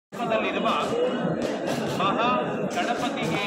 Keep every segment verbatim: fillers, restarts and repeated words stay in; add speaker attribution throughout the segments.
Speaker 1: ದಲ್ಲಿರುವ ಮಹಾ ಗಣಪತಿಗೆ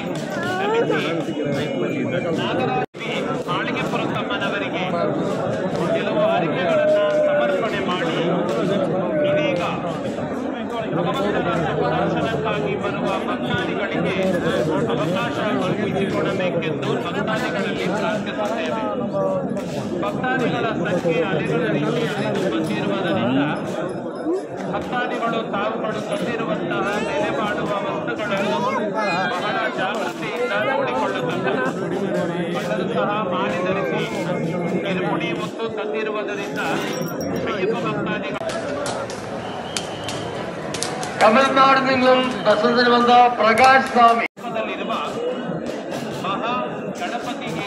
Speaker 1: ನಾಗರಾಜಿ ಮಾಳಿಗೆಪುರ ತಮ್ಮನವರಿಗೆ ಕೆಲವು ಹರಿಕೆಗಳನ್ನು ಸಮರ್ಪಣೆ ಮಾಡಿ ಇದೀಗ ಭಗವಂತನ ದರ್ಶನಕ್ಕಾಗಿ ಬರುವ ಭಕ್ತಾದಿಗಳಿಗೆ ಅವಕಾಶ ಕಲ್ಪಿಸಿಕೊಡಬೇಕೆಂದು ಭಕ್ತಾದಿಗಳಲ್ಲಿ ಪ್ರಾರ್ಥಿಸುತ್ತೇವೆ. ಭಕ್ತಾದಿಗಳ ಸಂಖ್ಯೆ ಅಲೆಗಳ ರೀತಿ ಹರಿದು ಬಂದಿರುವುದರಿಂದ ಭಕ್ತಾದಿಗಳು ತಾವುಗಳು ತಂದಿರುವಂತಹ ಬೆಲೆ ಮಾಡುವ ವಸ್ತುಗಳನ್ನು ಬಹಳ ಜಾಗೃತಿಯಿಂದ ನೋಡಿಕೊಳ್ಳುತ್ತಾರೆ. ಎಲ್ಲರೂ ಸಹ ಮಾಲೆ ಧರಿಸಿ ಕಿರುಮುಡಿ ಹೊತ್ತು ತಂದಿರುವುದರಿಂದ ಅಯ್ಯಪ್ಪ ಭಕ್ತಾದಿಗಳು
Speaker 2: ತಮಿಳುನಾಡಿನಿಂದ ದರ್ಶನದಲ್ಲಿ ಬಂದ ಪ್ರಕಾಶ್ ಸ್ವಾಮಿ
Speaker 1: ದಲ್ಲಿರುವ ಮಹಾ ಗಣಪತಿಗೆ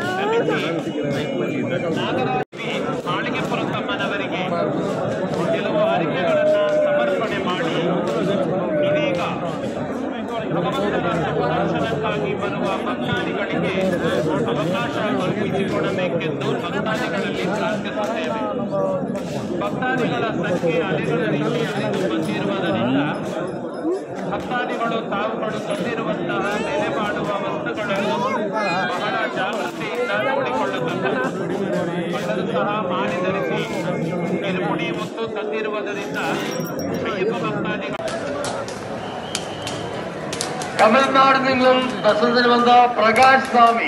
Speaker 1: ನಾಗರಾಜಿ ಮಾಳಿಗೆಪುರ ತಮ್ಮನವರಿಗೆ ಕೆಲವು ಹರಿಕೆಗಳನ್ನು ಸಮರ್ಪಣೆ ಮಾಡಿ ಇದೀಗ ಭಗವಂತನ ದರ್ಶನಕ್ಕಾಗಿ ಬರುವ ಭಕ್ತಾದಿಗಳಿಗೆ ಅವಕಾಶ ಕಲ್ಪಿಸಿಕೊಡಬೇಕೆಂದು ಭಕ್ತಾದಿಗಳಲ್ಲಿ ಪ್ರಾರ್ಥಿಸುತ್ತೇವೆ. ಭಕ್ತಾದಿಗಳ ಸಂಖ್ಯೆ ಅಲೆಗಳ ರೀತಿ ಹರಿದು ಬಂದಿರುವುದರಿಂದ ಭಕ್ತಾದಿಗಳು ತಾವುಗಳು ತಂದಿರುವಂತಹ ಬೆಲೆ ಮಾಡುವ ವಸ್ತುಗಳನ್ನು ಬಹಳ ಜಾಗೃತಿಯಿಂದ ನೋಡಿಕೊಳ್ಳುತ್ತಾರೆ. ಎಲ್ಲರೂ ಸಹ ಮಾಲೆ ಧರಿಸಿ ಕಿರುಮುಡಿ ಹೊತ್ತು ತಂದಿರುವುದರಿಂದ ಅಯ್ಯಪ್ಪ ಭಕ್ತಾದಿಗಳು
Speaker 2: ತಮಿಳುನಾಡಿನಿಂದ ದರ್ಶನದಲ್ಲಿ ಬಂದ ಪ್ರಕಾಶ್ ಸ್ವಾಮಿ